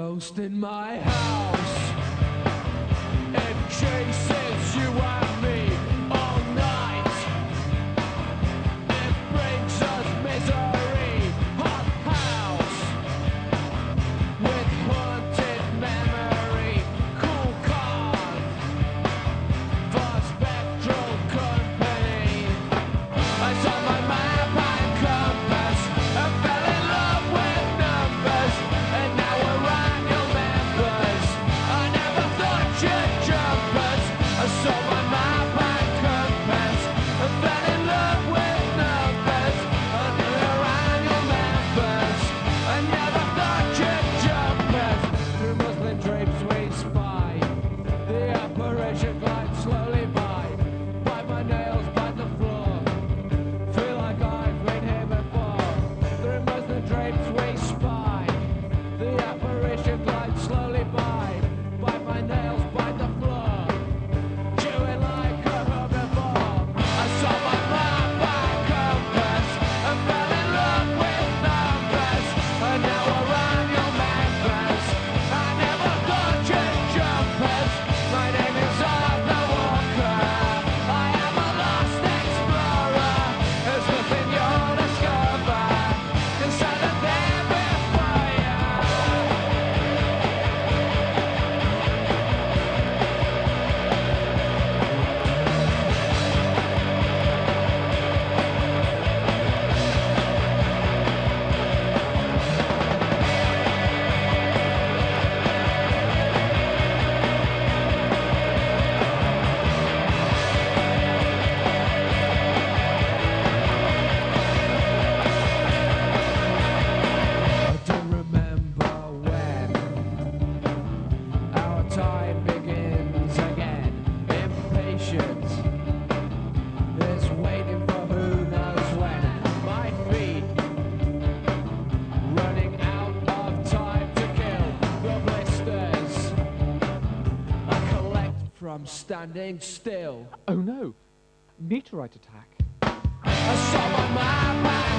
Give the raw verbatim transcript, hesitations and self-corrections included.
ghost in my house. It chases you and me all night. It brings us misery. Hot house with haunted memory. Cool card for spectral company. I saw my map and compass. I fell in love with numbers, and now we're annual members. I never thought you'd jump us. I saw my map and compass. I fell in love with numbers, and now we're annual members. I never thought you'd jump us. Through muslin drapes we spy. The apparition glides slowly by. Bite my nails, bite the floor. Feel like I've been here before. Through muslin drapes we spy. The apparition glides slowly by. Bite my nails, bite the floor. Chewing like a herbivore. I saw my map and compass. I fell in love with numbers, and now we're annual members. I never thought you'd jump us. My name is Arthur Walker. I am a lost explorer. There's nothing you'll discover inside of there before you. I don't remember when our time begins again. Impatience is waiting for who knows when. My feet running out of time to kill. The blisters I collect from standing still. Oh no, meteorite attack. I saw my map and